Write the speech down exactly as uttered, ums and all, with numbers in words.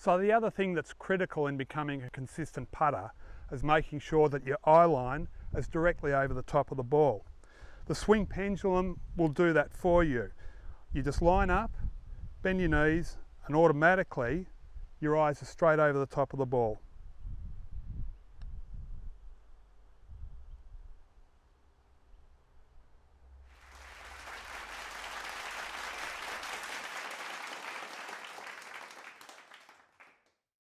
So the other thing that's critical in becoming a consistent putter is making sure that your eye line is directly over the top of the ball. The Swing Pendulum will do that for you. You just line up, bend your knees, and automatically your eyes are straight over the top of the ball.